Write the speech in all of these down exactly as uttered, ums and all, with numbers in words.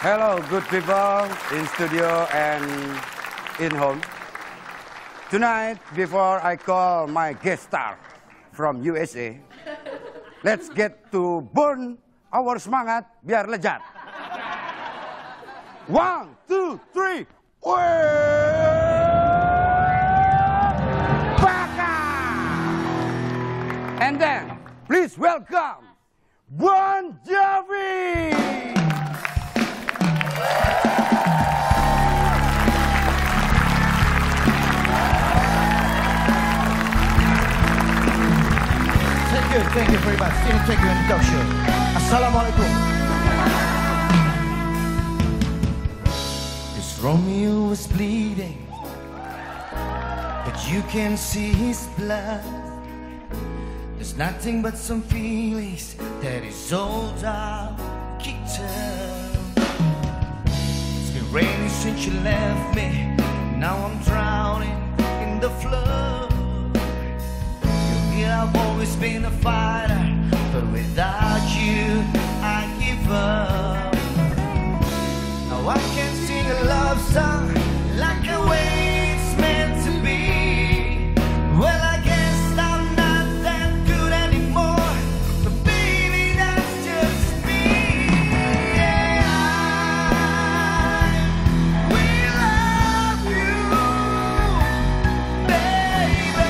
Hello, good people in studio and in home. Tonight, before I call my guest star from U S A, let's get to burn our semangat biar lejat. One, two, three, Baka! And then, please welcome Bon Jovi! Thank you, thank you very much. Sini take you introduction. Assalamualaikum. This Romeo was bleeding, but you can see his blood. There's nothing but some feelings that is all down kitten. It's been raining since you left me. Now I'm drowning in the flood. I've always been a fighter, but without you, I give up. Now I can sing a love song like the way it's meant to be. Well, I guess I'm not that good anymore, but baby, that's just me. Yeah, I will love you, baby.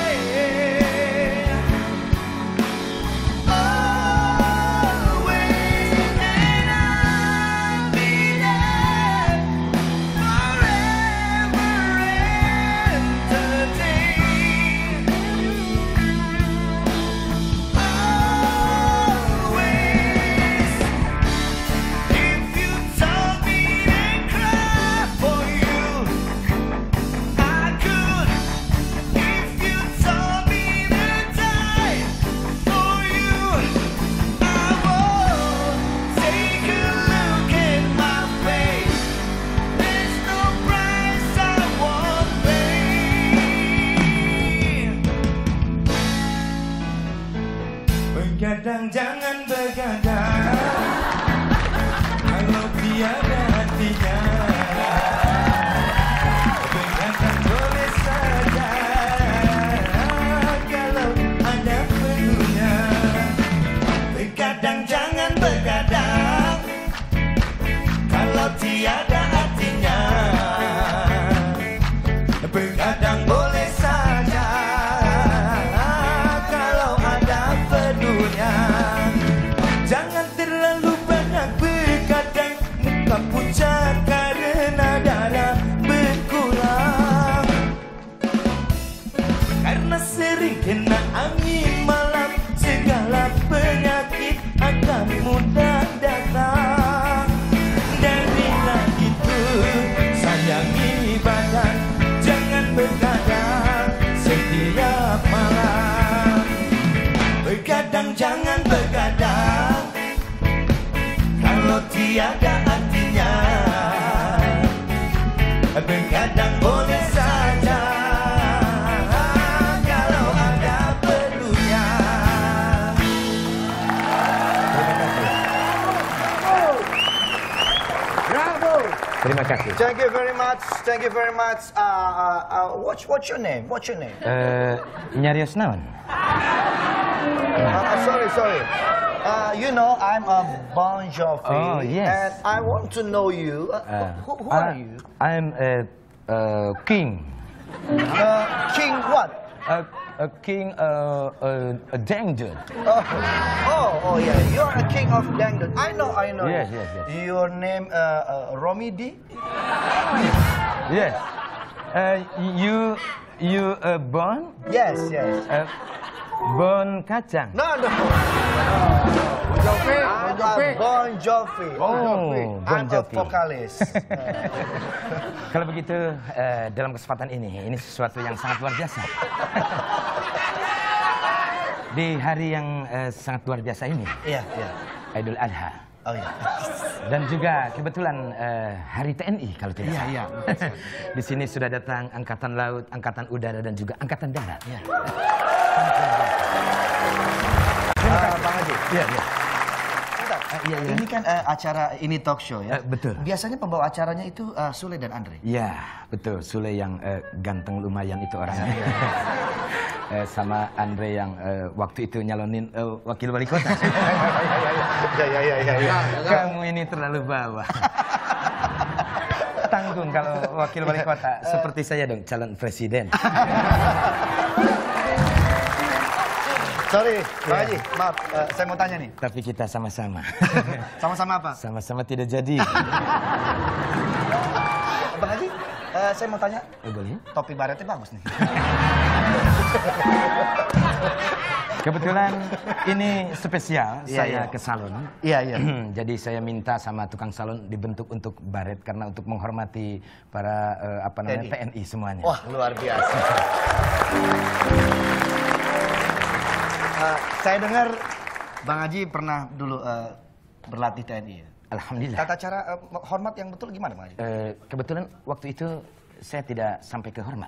Begadang jangan begadang, kalau tiada hatinya. Begadang boleh saja, kalau ada perlunya. Begadang jangan begadang, kalau tiada hatinya. Begadang boleh saja, jangan terlalu banyak begadang, muka pucat karena darah berkurang. Karena sering kena angin malam, segala penyakit akan mudah datang. Darilah itu, sayangi badan, jangan begadang setiap malam. Begadang jangan begadang, kalau tiada artinya. Begadang boleh saja, kalau ada perlunya. Bravo! Terima kasih. Thank you very much. Thank you very much. Uh, uh, uh, what's what's your name? What's your name? Eh, nyarios naon? Uh, sorry, sorry. Uh, you know, I'm a Bon Jovi. Oh, yes. And I want to know you. Uh, Uh, who who are I- you? I'm a, a king. Uh, King what? A, a king, uh, a, a danger. Uh, oh, oh yeah. You're a king of Dangdut. I know, I know. Yes, yes, yes. Your name, uh, uh, Romy D? Yes. Uh, you, you uh, born? Yes, yes. Uh, Bon kacang. No, no. Jovi, I'm Bon Jovi. a Bon Jovi. Oh, Bon I'm a Jovi. vokalis. Kalau begitu, eh, dalam kesempatan ini, ini sesuatu yang sangat luar biasa. Di hari yang eh, sangat luar biasa ini, Iya, iya. Idul Adha. Oh iya. Dan juga kebetulan eh, Hari T N I kalau tidak salah. Iya, iya. Di sini sudah datang Angkatan Laut, Angkatan Udara, dan juga Angkatan Darat. Iya. Terima kasih. Bang Haji. Iya, iya. Bentar, Uh, iya, iya. Ini kan uh, acara ini talk show ya. Uh, betul. Biasanya pembawa acaranya itu uh, Sule dan Andre. Iya, betul. Sule yang uh, ganteng lumayan itu orangnya. uh, sama Andre yang uh, waktu itu nyalonin uh, wakil wali kota. Ya, ya, ya, ya, ya. Kamu ini terlalu bawah. Tanggung kalau wakil wali kota. Seperti saya dong, calon presiden. Sorry, Bang Haji, maaf, uh, saya mau tanya nih. Tapi kita sama-sama. Sama-sama apa? Sama-sama tidak jadi. Bang Haji, uh, saya mau tanya. Eh, boleh? Topi baretnya bagus nih. Kebetulan ini spesial, Iya, saya iya. ke salon. Iya, iya. Jadi saya minta sama tukang salon dibentuk untuk baret karena untuk menghormati para uh, apa namanya T N I semuanya. Wah, luar biasa. Uh, saya dengar Bang Haji pernah dulu uh, berlatih T N I ya? Alhamdulillah. Tata cara uh, hormat yang betul gimana Bang Haji? Uh, kebetulan waktu itu saya tidak sampai ke hormat.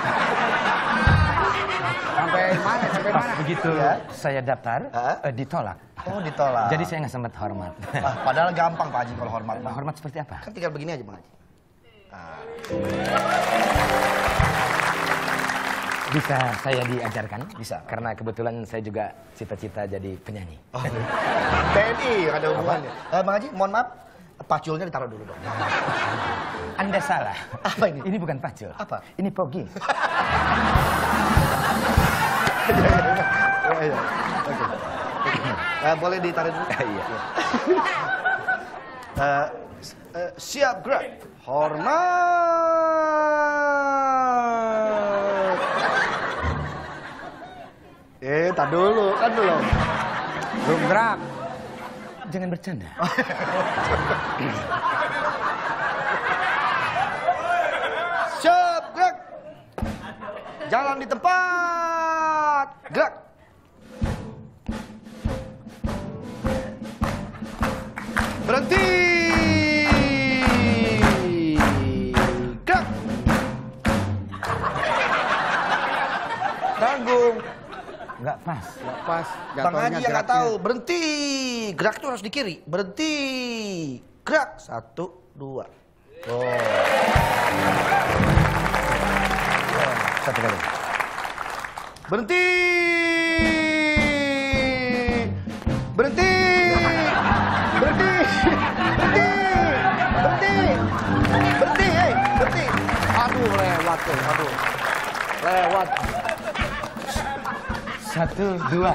Sampai mana? Sampai mana? Begitu Ya. saya daftar, Ha? uh, ditolak. Oh, ditolak. Jadi saya nggak sempat hormat. Ah, padahal gampang Pak Haji kalau hormat. Bang. Hormat seperti apa? Kan tinggal begini aja Bang Haji. Bisa saya diajarkan? Bisa. Karena kebetulan saya juga cita-cita jadi penyanyi. Oh. T N I ada hubungannya. Uh, Bang Haji, mohon maaf, paculnya ditaruh dulu dong. Anda salah. Apa ini? Ini bukan pacul. Apa? Ini pogi. Oh, iya. Oke. Uh, boleh ditaruh dulu? Iya. Uh, uh, siap gerak. Hormat. Eh, tak dulu, kan belum. Belum gerak. Jangan bercanda. Siap gerak. Jalan di tempat. Gerak. Berhenti. Gerak. Tanggung. Nggak pas. Nggak pas. Bang Jatuhnya Haji yang nggak geraknya. tahu. Berhenti. Gerak itu harus di kiri. Berhenti. Gerak. Satu, dua. Oh. Satu kali. Berhenti. Berhenti. Berhenti. Berhenti. Berhenti. Berhenti. Hei, berhenti. Aduh, lewat tuh. Aduh. Lewat. Satu, dua.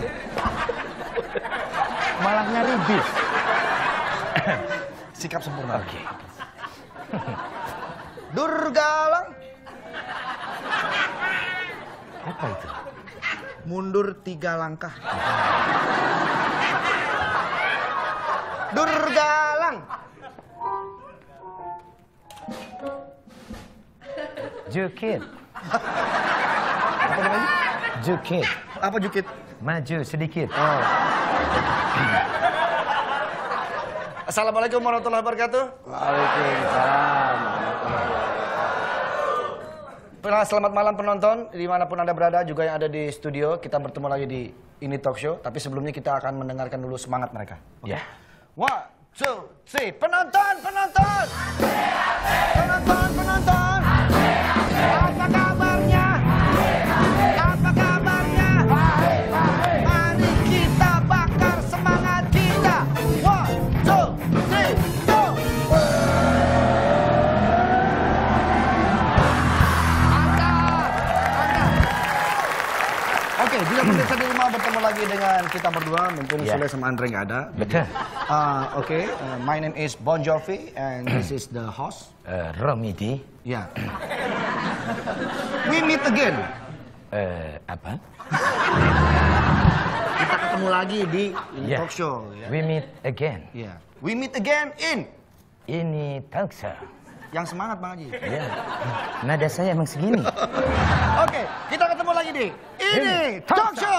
Malah nyari bis. Sikap sempurna. Oke. Durgalang. Apa itu? Mundur tiga langkah. Durgalang. Jukit. Apa namanya? Jukit. Apa jukit? Maju sedikit. Oh. Assalamualaikum warahmatullahi wabarakatuh. Waalaikumsalam. Selamat malam penonton, dimanapun Anda berada, juga yang ada di studio. Kita bertemu lagi di Ini Talk Show. Tapi sebelumnya kita akan mendengarkan dulu semangat mereka. Ya. One, two, three. Penonton, penonton! Penonton, penonton! Apa kabarnya? Apa kabarnya? Mari kita bakar semangat kita. One, two, three, go! Oke, bila pemirsa di rumah bertemu lagi dengan kita berdua, mumpung Ya. Sule sama Andre nggak ada. Betul. Uh, Oke, uh, my name is Bon Jovi and this is the host. Uh, Romidi. Ya. We meet again. Uh, apa? Kita ketemu lagi di ini Ya. talk show. Ya. We meet again. Ya. We meet again in. Ini talk show. Yang semangat Bang Haji. Ya. Nada saya emang segini. Oke, kita ketemu lagi di ini talk show.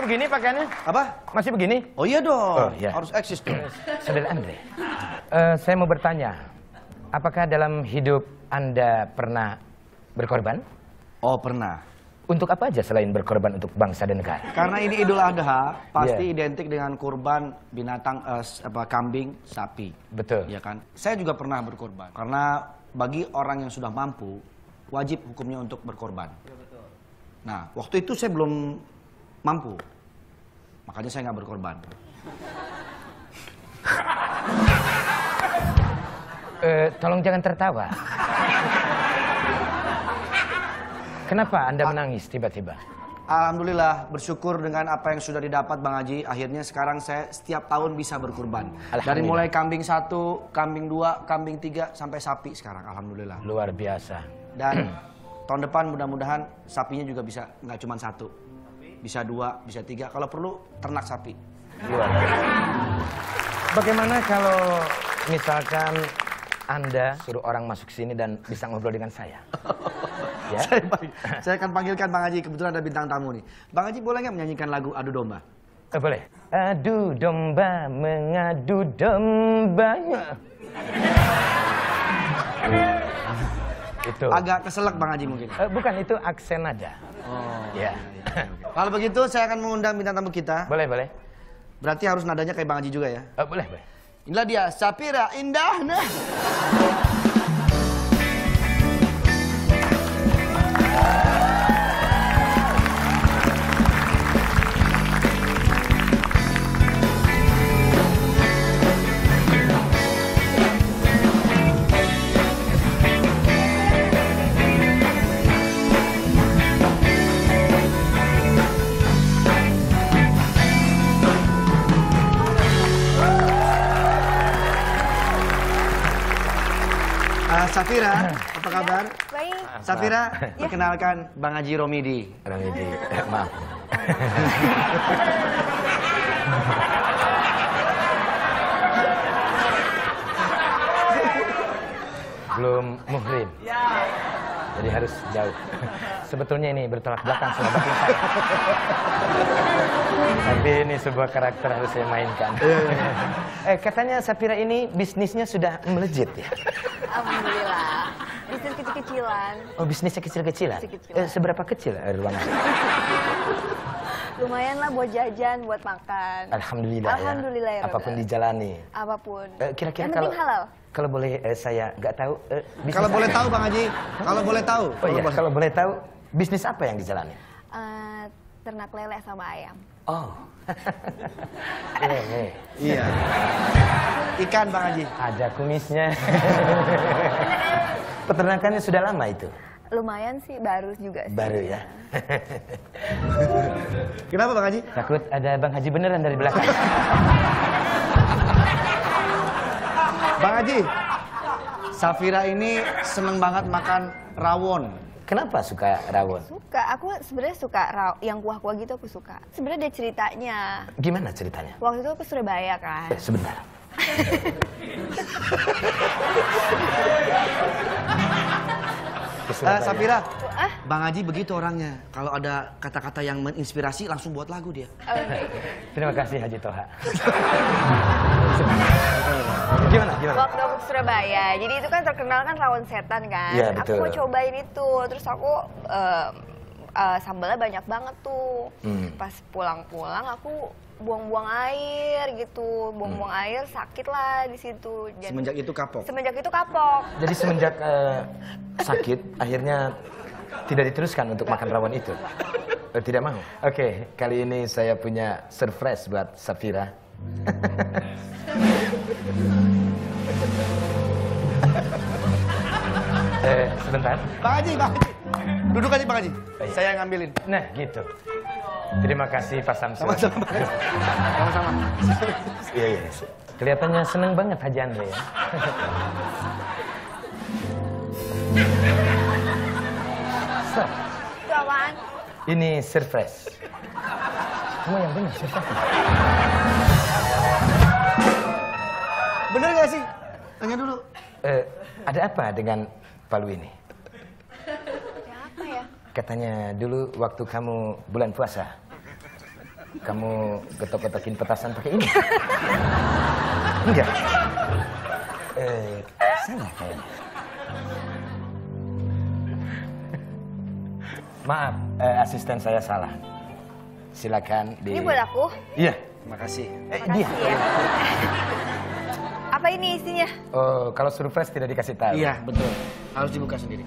begini pakaiannya? Apa? Masih begini? Oh iya dong. Oh, iya. Harus eksis dong. Saudara Andre, eh, saya mau bertanya, apakah dalam hidup Anda pernah berkorban? Oh pernah. Untuk apa aja selain berkorban untuk bangsa dan negara? Karena ini Idul Adha, pasti Yeah. identik dengan kurban binatang eh, s- apa kambing, sapi. Betul. Ya kan? Saya juga pernah berkorban. Karena bagi orang yang sudah mampu, wajib hukumnya untuk berkorban. Nah, waktu itu saya belum mampu. Makanya saya nggak berkorban. Eh, tolong jangan tertawa. Kenapa Anda menangis tiba-tiba? Alhamdulillah, bersyukur dengan apa yang sudah didapat Bang Haji. Akhirnya sekarang saya setiap tahun bisa berkurban. Dari Alhamdulillah. mulai kambing satu, kambing dua, kambing tiga, sampai sapi sekarang. Alhamdulillah. Luar biasa. Dan tahun depan mudah-mudahan sapinya juga bisa nggak cuma satu, bisa dua, bisa tiga. Kalau perlu ternak sapi. Luar biasa. Bagaimana kalau misalkan Anda suruh orang masuk sini dan bisa ngobrol dengan saya? Ya? saya, panggil- saya akan panggilkan Bang Haji. Kebetulan ada bintang tamu nih. Bang Haji boleh nggak menyanyikan lagu Adu Domba? Eh, boleh. Adu domba mengadu domba. Itu. Agak keselak Bang Haji mungkin. Eh, bukan, itu aksen aja. Oh. Ya. Kalau begitu saya akan mengundang bintang tamu kita. Boleh, boleh. Berarti harus nadanya kayak Bang Haji juga ya. Eh, boleh, boleh. Inilah dia, Sapira Indah. Nah. Ah, Sapira, apa kabar? Baik. Sapira, perkenalkan Bang Haji Romidi. Ramidi, eh, maaf. Belum muhrim. Jadi harus jauh. Sebetulnya ini bertolak belakang sama batin saya. Tapi ini sebuah karakter harus saya mainkan. eh, katanya Sapira ini bisnisnya sudah melejit ya? Alhamdulillah. Bisnis kecil-kecilan. Oh, bisnisnya kecil-kecilan? Kecil-kecilan. Eh, seberapa kecil eh, ruangan? Lumayan lah buat jajan, buat makan. Alhamdulillah, Alhamdulillah ya. ya, Apapun Rabbi. dijalani. Apapun. Eh, kira-kira Yang kalau penting halal. kalau boleh eh, saya nggak tahu. eh, bisnis Kalau apa? boleh tahu Bang Haji, kalau boleh tahu. Oh iya, kalau boleh tahu bisnis apa yang dijalani? Eh, ternak lele sama ayam. Oh. Lele. Iya. Ikan Bang Haji. Ada kumisnya. Peternakannya sudah lama itu. Lumayan sih, baru juga sih. Baru ya. Kenapa Bang Haji? Takut ada Bang Haji beneran dari belakang. Bang Haji, Safira ini seneng banget makan rawon. Kenapa suka rawon? Suka, aku sebenarnya suka raw, yang kuah-kuah gitu aku suka. Sebenarnya ada ceritanya. Gimana ceritanya? Waktu itu aku Surabaya kan. Eh, sebentar. Eh, Safira, Ah? Bang Haji begitu orangnya. Kalau ada kata-kata yang menginspirasi langsung buat lagu dia. Oke. Terima kasih Haji Toha. Gimana? Gimana? Waktu aku ke Surabaya, jadi itu kan terkenal kan rawon setan kan. Iya, Aku betul. mau cobain itu, terus aku eh, eh, sambalnya banyak banget tuh. Hmm. Pas pulang-pulang aku buang-buang air gitu, buang-buang Hmm. air sakit lah di situ. Dan Semenjak itu kapok. semenjak itu kapok. Jadi semenjak eh, sakit, akhirnya tidak diteruskan untuk makan rawon itu. Oh, tidak mau. Oke, kali ini saya punya surprise buat Safira. eh, sebentar. Bang Haji, Bang Haji. Duduk aja Bang Haji. Baik. Saya ngambilin. Nah, gitu. Terima kasih Pak Samsul. Sama-sama. Sama-sama. Iya, iya. Kelihatannya seneng banget Haji Andre ya. So, Itu apaan? ini surprise. Kamu yang benar surprise. Bener gak sih? Tanya dulu. Eh, ada apa dengan palu ini? Ya apa ya? Katanya dulu waktu kamu bulan puasa, kamu getok-getokin petasan pakai ini? Enggak. Eh, salah kayaknya. Maaf, eh, asisten saya salah. Silakan di... Ini buat aku? Iya. Terima kasih. Eh, Makasih dia. ya. Apa ini isinya? Oh, kalau surprise tidak dikasih tahu. Iya, betul. Harus dibuka sendiri.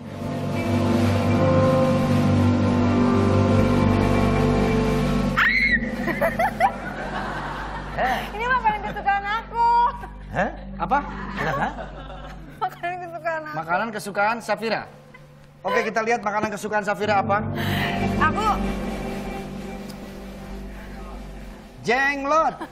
Ini makanan kesukaan aku. Hah? Apa? Kenapa? Makanan kesukaan aku. Makanan kesukaan Safira. Oke, kita lihat makanan kesukaan Safira apa? Aku Jenglot.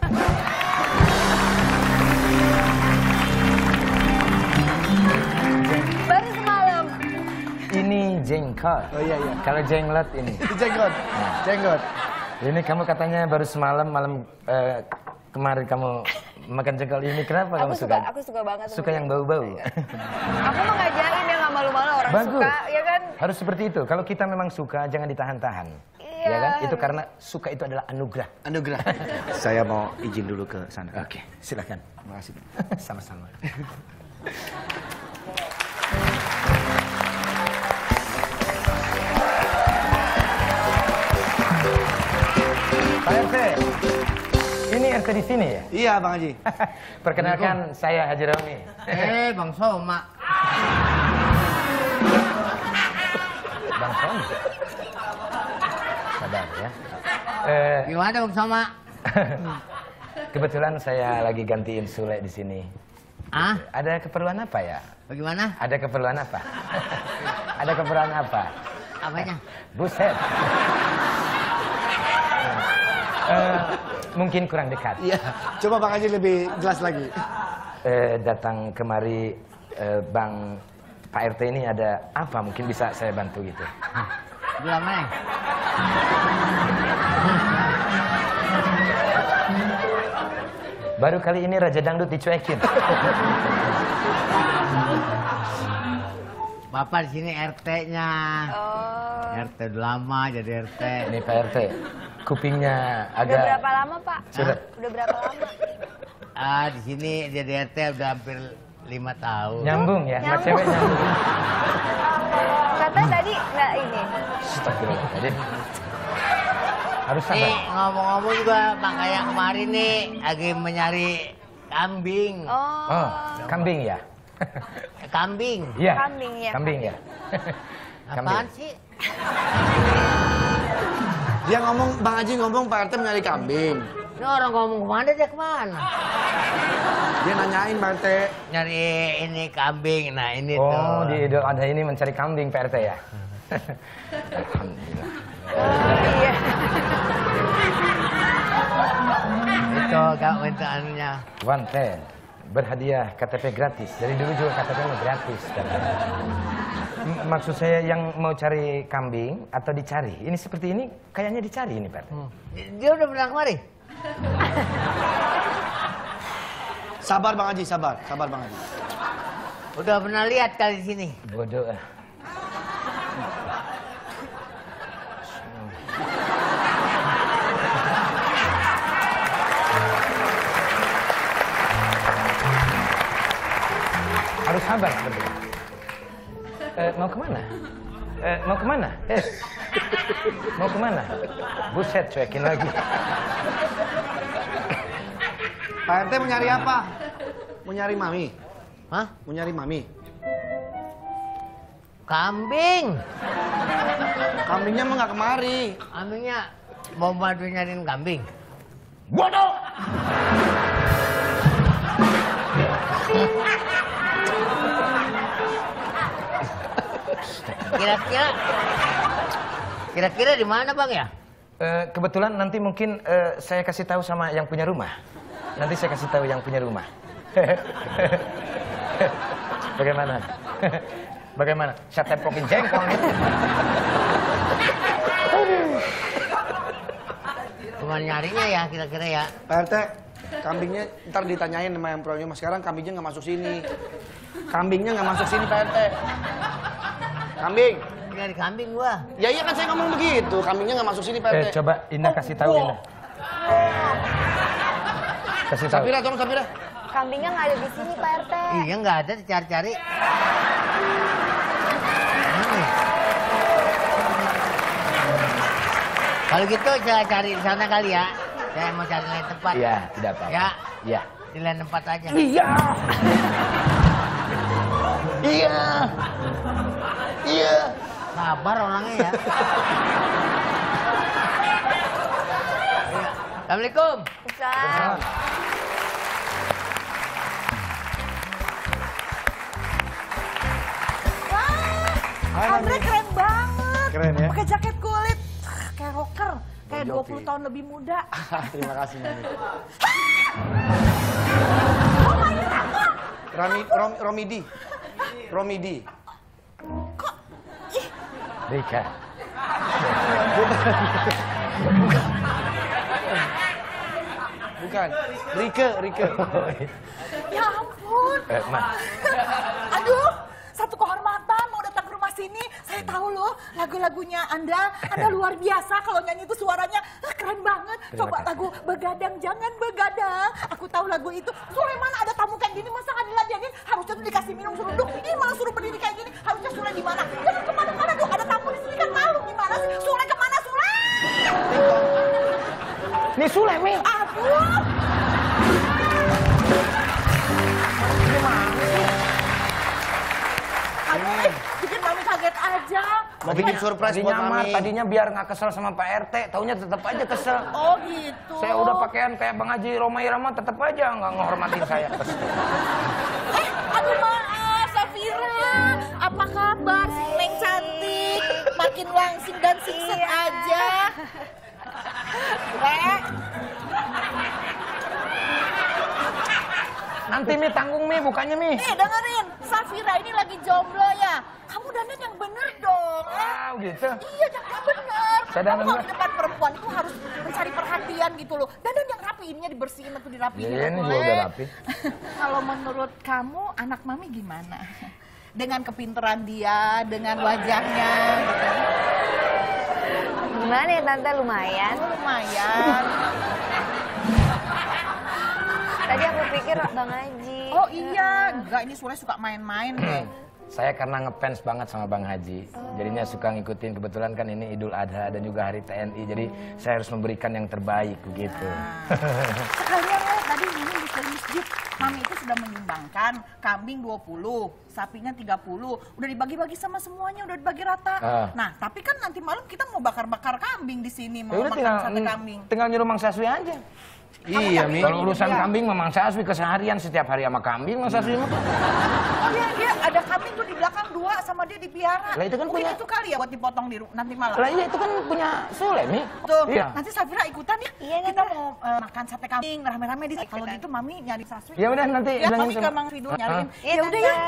baru semalam. Ini jengkol. Oh iya iya. Kalau jenglot ini. Itu jenggot. Jenggot. Ini kamu katanya baru semalam malam eh, kemarin kamu makan jengkol ini. Kenapa Aku kamu suka, suka? aku suka banget. Suka yang bau-bau. Aku mau ngajarin ya nggak malu-malu orang Bagus. suka, ya kan? Harus seperti itu. Kalau kita memang suka, jangan ditahan-tahan. Iya. Ya kan? Itu karena suka itu adalah anugerah. Anugerah. Saya mau izin dulu ke sana. Oke, silakan. Terima kasih. Sama-sama. Pak R T, ini R T di sini ya? Iya, Bang Haji. Perkenalkan, saya Haji Rauni. Eh, Bang Soma. Bang Soma. Sabar ya. Eh, Gimana Bang Soma? kebetulan saya lagi gantiin Sule di sini. Ah, Ada keperluan apa ya? bagaimana? Ada keperluan apa? Ada keperluan apa? Apanya? Buset. Eh, mungkin kurang dekat. Iya. Coba Bang Haji lebih jelas lagi. Eh, datang kemari eh, Bang Pak R T ini ada apa? Mungkin bisa saya bantu gitu. Bilang mana? Baru kali ini Raja Dangdut dicuekin. Bapak di sini R T-nya. Oh. R T udah lama jadi R T. Ini Pak R T, kupingnya Udah agak... berapa lama, Pak? Sudah. Udah berapa lama? Ah, di sini jadi R T udah hampir lima tahun. Nyambung ya, sama Nyambung. cewek nyambung. Katanya tadi nggak ini. Astagfirullahaladzim. Harus Nih sabar. ngomong-ngomong juga Bang kayak kemarin nih lagi menyari kambing. Oh. Oh, kambing ya? Kambing. Iya. Kambing ya, Kambing ya. Apaan sih? Dia ngomong, Bang Haji ngomong Pak R T mencari kambing. Ini orang ngomong kemana dia kemana? Dia nanyain Pak R T. Nyari ini kambing. Nah ini Oh, tuh. di Idul Adha ini mencari kambing Pak R T ya? Alhamdulillah. Oh, iya. Itu gak minta anunya. One ten, berhadiah K T P gratis. Dari dulu juga K T P-nya gratis. katanya. M- Maksud saya yang mau cari kambing atau dicari? Ini seperti ini kayaknya dicari ini Pak R T. Dia udah pernah kemari? Sabar Bang Haji, sabar. Sabar Bang Haji. Udah pernah lihat kali di sini. Bodoh ah. Harus sabar sepertinya. Eh, mau kemana? Eh, mau kemana? Eh, mau kemana? Buset, cuekin lagi. Pak R T mau nyari apa? Mau nyari mami? Hah? Mau nyari mami? Kambing. Kambingnya mah nggak kemari. Kambingnya mau bantu nyariin kambing. Bodoh! Kira-kira kira-kira di mana Bang ya? Eh, kebetulan nanti mungkin eh, saya kasih tahu sama yang punya rumah. Nanti saya kasih tahu yang punya rumah. Bagaimana? Bagaimana? Saya tempokin jengkol nih. Cuma nyarinya ya kira-kira ya. Pak R T, kambingnya ntar ditanyain sama yang punya rumah. Sekarang kambingnya nggak masuk sini. Kambingnya nggak masuk sini Pak R T. Kambing. Nyari kambing gua. Ya iya kan saya ngomong begitu. Kambingnya nggak masuk sini Pak R T. Eh, coba Indah kasih tahu Indah. Kasih tahu. Safira, tolong Safira. Kambingnya nggak ada di sini, Pak R T. Iya nggak ada, dicari-cari. Hmm. Kalau gitu saya cari di sana kali ya. Saya mau cari lain tempat. Iya, tidak apa-apa. Ya, Iya. di lain tempat aja. Iya. Iya. Iya. Sabar orangnya ya. Assalamualaikum. Bisa. Andre keren banget. Keren ya? Pakai jaket kulit. Kayak rocker. Kayak dua puluh tahun lebih muda. Terima kasih Mami. Oh, main apa? Rami, Rom, Romidi. Romidi. Kok? Ih, Rika. Bukan. Rike, Rike. ya ampun. Eh, Ma. Aduh, satu kehormatan mau datang ke rumah sini. Saya tahu loh lagu-lagunya Anda. Anda luar biasa kalau nyanyi itu suaranya ah, keren banget. Terima Coba kasih. lagu Begadang Jangan Begadang. Aku tahu lagu itu. Sule mana ada tamu kayak gini masa nggak diladenin? Harusnya tuh dikasih minum serunduk. Ini malah suruh berdiri kayak gini. Harusnya Sule di mana? Jangan kemana-mana dong. Ada tamu di sini kan malu gimana sih? Sule kemana Sule? Ini Sule, Mi. Aduh. Aduh, eh, bikin mami kaget aja. Mau bikin surprise buat Tadinya mah, Mami. tadinya biar nggak kesel sama Pak R T, taunya tetap aja kesel. Oh gitu. Saya udah pakaian kayak Bang Haji Roma Irama, tetap aja nggak ngehormatin saya. Eh, aduh maaf, Safira. Apa kabar? Si Neng cantik. Makin langsing dan singset aja. Lek. Nanti Mi tanggung Mi, bukannya Mi. Nih dengerin, Safira ini lagi jomblo ya. Kamu dandan yang bener dong. Wow, gitu. Iya, yang bener. Saya dandan Kamu kalau bener. di depan perempuan itu harus mencari perhatian gitu loh. Dandan yang rapi, ininya dibersihin atau dirapihin. Iya, ini boleh. juga udah rapi. Kalau menurut kamu, anak mami gimana? Dengan kepinteran dia, dengan wajahnya. Gitu. Gimana ya Tante, lumayan. Lumayan. Tadi aku pikir Bang Haji. Oh iya, enggak ini Sule suka main-main deh. Saya karena ngefans banget sama Bang Haji, jadinya suka ngikutin. Kebetulan kan ini Idul Adha dan juga Hari T N I, jadi saya harus memberikan yang terbaik begitu. Sekalian ya, tadi ini di masjid, mami itu sudah menyumbangkan kambing dua puluh, sapinya tiga puluh. Udah dibagi-bagi sama semuanya, udah dibagi rata. Ah. Nah, tapi kan nanti malam kita mau bakar-bakar kambing di sini, mau Ya udah makan tinggal, sate kambing. tinggal nyuruh Mang Saswi aja. Iya, Mi. Kalau urusan kambing mah Mang Saswi keseharian setiap hari sama kambing Mang Saswi mah. Oh iya, dia ada kambing tuh di belakang dua sama dia dipiara. Lah, itu kan Mungkin punya- itu kali ya buat dipotong di ru- nanti malam. Lah iya itu kan punya Sule, Mi. Tuh, Iya. nanti Safira ikutan ya. Iya, kita Tante. mau eh, makan sate kambing rame-rame di sini. Kalau gitu mami nyari Saswi. Ya udah nanti Ya, bilangin mami ke sama- Mang Fido Ah, nyariin. ah. Iya, Ya udah ya.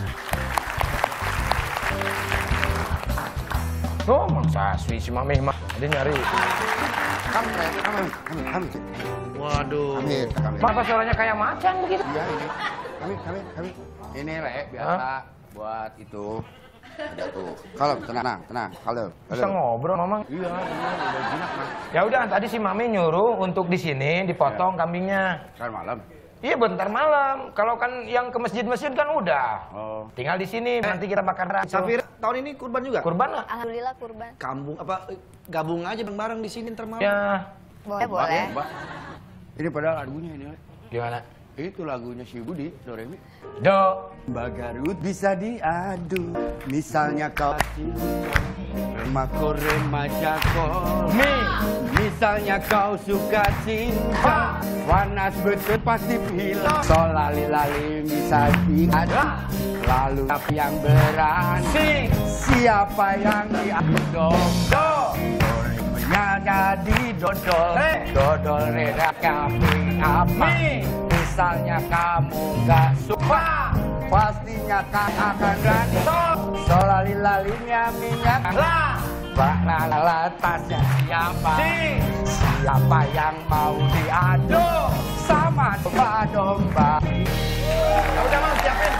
Oh, Mang Saswi si Mami mah dia nyari. Kami, kami, kami, kami. Waduh. Kami, kami. Kenapa suaranya kayak macan begitu? Iya, ini. Kami, kami, kami. Ini lek biasa buat itu. Ada tuh. Kalau tenang, tenang. Kalau, Bisa ngobrol, Mamang. Iya, iya, udah jinak, Mas. Ya udah, tadi si Mami nyuruh untuk di sini dipotong kambingnya. Kan malam. Iya, bentar malam. Kalau kan yang ke masjid-masjid kan udah. Oh. Tinggal di sini, nanti kita bakar ratu. Safira, tahun ini kurban juga? Kurban lah. Alhamdulillah kurban. Kambung apa eh, gabung aja bareng-bareng di sini ntar malam. Ya, Boleh, Mbak, boleh. Mbak. Ini padahal lagunya ini, Lek. gimana? Itu lagunya si Budi, Doremi. Do. Mbak Garut bisa diadu, misalnya kau remako remaja kau. Mi. Misalnya kau suka cinta, panas betul pasti hilang. So lali-lali bisa diadu, lalu siapa yang berani? Si. Siapa yang diadu? Do. Doreminya jadi dodol, Eh. dodol reda kambing apa? Mi. Misalnya kamu gak suka, pastinya kan akan berani. So. So lali-lalinya minyak La. Baklala tasnya siapa? Si. Siapa yang mau diadu sama domba-domba? Ya udah, Mang, siapin.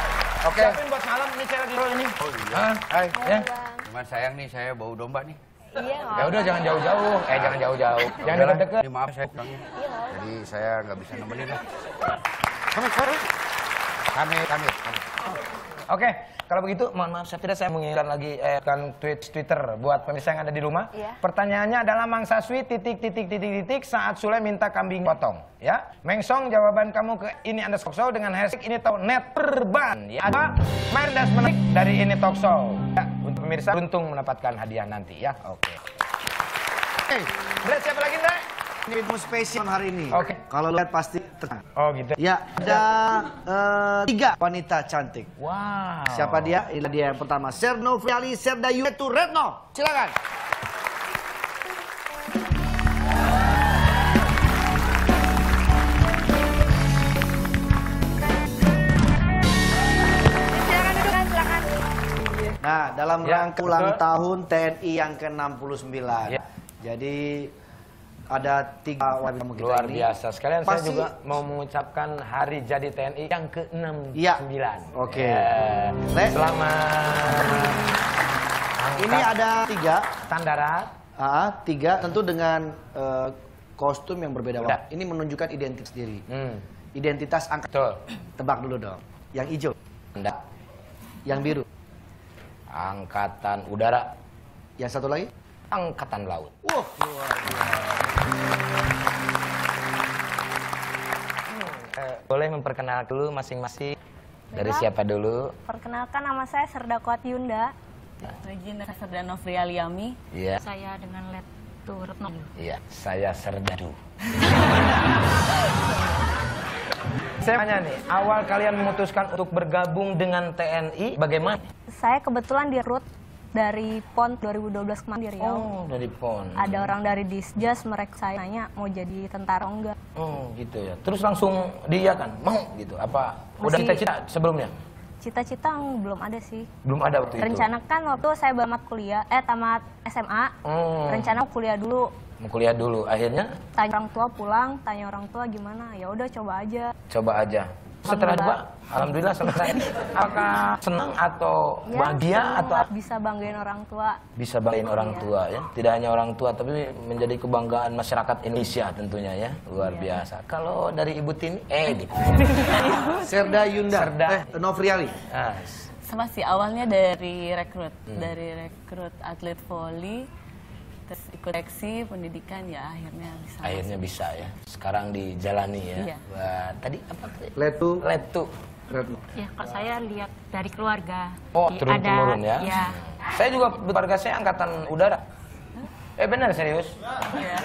Oke. Siapin buat malam, ini saya lagi roll ini. Oh iya. Hah? Hai. Ya. Bang. Cuman sayang nih saya bau domba nih. Iya. Ya udah jangan jauh-jauh. Eh jangan jauh-jauh. Jangan deket-deket. Ini maaf saya kurangnya. Iya. Jadi saya nggak bisa nemenin lah. Kami, sorry. Kami, kami, kami. Oke, kalau begitu mohon maaf saya tidak saya mengingatkan lagi eh, kan tweet Twitter buat pemirsa yang ada di rumah. Iya. Pertanyaannya adalah Mang Saswi titik titik titik titik saat Sule minta kambing potong, ya. Mengsong jawaban kamu ke ini Anda Talk Show dengan hashtag ini tahu net perban. Ya. Apa? Merdas menarik dari ini Talk Show. Ya, untuk pemirsa beruntung mendapatkan hadiah nanti ya. Oke. Oke, Dre, siapa lagi Dre? Ini info spesial hari ini. Oke. Kalau lihat pasti tenang. Oh gitu. Ya, ada eh, tiga wanita cantik. Wow. Siapa dia? Ini dia yang pertama. Serno Friali Serda Yuetu Retno. Silakan. Silakan duduk kan, silakan. Nah, dalam Ya, rangka ulang betul. tahun T N I yang ke enam puluh sembilan. Ya. Jadi ada tiga wanita kita Luar ini. biasa. Sekalian Pasti- saya juga mau mengucapkan hari jadi T N I yang ke enam puluh sembilan. Iya. Oke. Ya. Le. Selamat. Ini ada tiga. Tandarat. Ah, tiga tentu dengan eh, kostum yang berbeda. Ya. Ini menunjukkan identitas diri. Hmm. Identitas angka. Betul. Tebak dulu dong. Yang hijau, Enggak. yang biru, Angkatan Udara. yang satu lagi. Angkatan Laut. Wah, Eh, boleh memperkenalkan dulu masing-masing. Dari siapa dulu? Perkenalkan, nama saya Serda Kuat Yunda. Regina Serdano Frialiami. Iya. Saya dengan Letu Retno. Iya, saya Serdadu. Saya tanya nih, awal kalian memutuskan untuk bergabung dengan T N I, bagaimana? Saya kebetulan direkrut dari P O N dua ribu dua belas kemarin di Riau. Oh, dari P O N. Ada orang dari Disjas, mereka saya nanya mau jadi tentara atau enggak. Oh, gitu ya. Terus langsung dia kan mau gitu. Apa udah Masih- cita-cita sebelumnya? Cita-cita belum ada sih. Belum ada waktu itu. Rencana kan waktu saya tamat kuliah, eh tamat S M A, Oh. rencana kuliah dulu. Mau kuliah dulu, akhirnya Tanya orang tua pulang, tanya orang tua gimana, ya udah coba aja. coba aja. Setelah coba, alhamdulillah selesai. Apakah senang atau Ya, bahagia senang atau lah bisa banggain orang tua. bisa banggain orang Iya. tua ya? Tidak hanya orang tua, tapi menjadi kebanggaan masyarakat Indonesia tentunya ya. Luar Iya. biasa. Kalau dari Ibu Tini, eh di. Serda Yunda. Serda. Eh, Novriali. Ah, Sama sih awalnya dari rekrut, Hmm. dari rekrut atlet voli, terus ikut seleksi pendidikan ya akhirnya bisa. akhirnya bisa ya. Sekarang dijalani ya. Iya. Wah, tadi apa tadi? Letu Letu. Retno. Ya, kalau saya lihat dari keluarga. Oh, Di- turun temurun ya. Ya. Saya juga keluarga saya angkatan udara. Eh benar serius. Iya.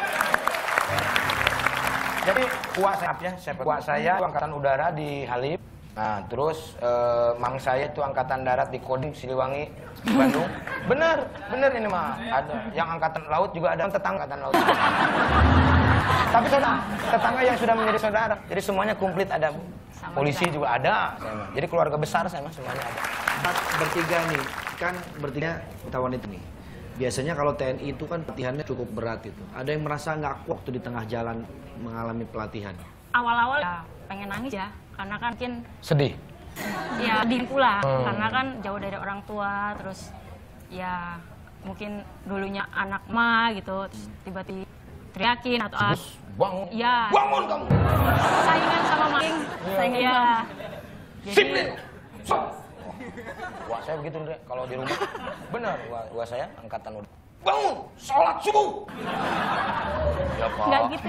Jadi kuat saya ya, saya kuat saya itu angkatan udara di Halim. Nah, terus eh, mang saya itu angkatan darat di Kodim Siliwangi, Bandung. Bener, bener ini mah. Ada yang angkatan laut juga ada tetangga angkatan laut. Tapi saudara, tetangga yang sudah menjadi saudara. Jadi semuanya komplit ada. Polisi juga ada. Saya mah. Jadi keluarga besar saya mah semuanya ada. Bertiga nih, kan bertiga kita wanita nih. Biasanya kalau T N I itu kan latihannya cukup berat itu. Ada yang merasa nggak kuat waktu di tengah jalan mengalami pelatihan. Awal-awal ya pengen nangis ya, karena kan mungkin Sedih. ya di pula, Hmm. karena kan jauh dari orang tua, terus ya mungkin dulunya anak ma gitu, terus tiba-tiba teriakin atau ah, Terus bangun. ya Bangun kamu. saingan sama maling, saingan ya. Disiplin. So. Wah saya begitu deh kalau di rumah. Benar, wah, wah saya angkatan udah. Bangun, sholat subuh. Ya Pak. Nggak gitu.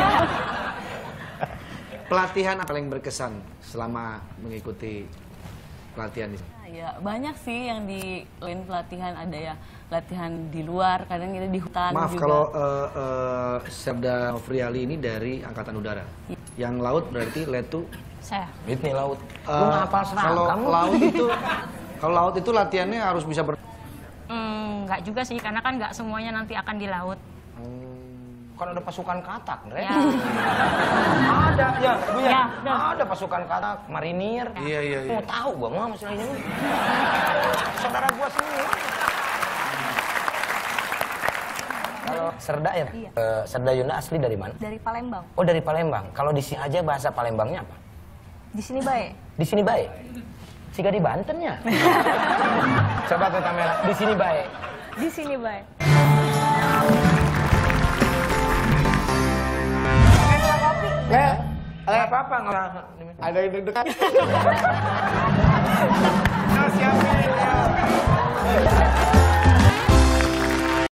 Pelatihan apa yang berkesan selama mengikuti pelatihan ini? Ya banyak sih yang di lain pelatihan, ada ya latihan di luar, kadang kita di hutan Maaf juga. kalau uh, uh, Serda Friali ini dari Angkatan Udara. Yang laut berarti Letu. Saya. Ini laut. Uh, Lu ngapal seragam kalau kamu. laut itu kalau laut itu latihannya harus bisa ber Hmm, nggak juga sih, karena kan nggak semuanya nanti akan di laut. Kan ada pasukan katak, Ndre. Ya. Ada, ya, Bu ya. Ya, betul. Ada pasukan katak, marinir. Iya, iya, iya. Mau tahu gua mah masalah ini. Saudara gua semua. Kalau Serda ya? Iya. Eh, Serda Yunda asli dari mana? Dari Palembang. Oh, dari Palembang. Kalau di sini aja bahasa Palembangnya apa? Di sini baik. Di sini baik. Jika di Banten ya. Coba ke kamera. Di sini baik. Di sini baik. apa-apa, nggak usah. Ada yang deg-degan.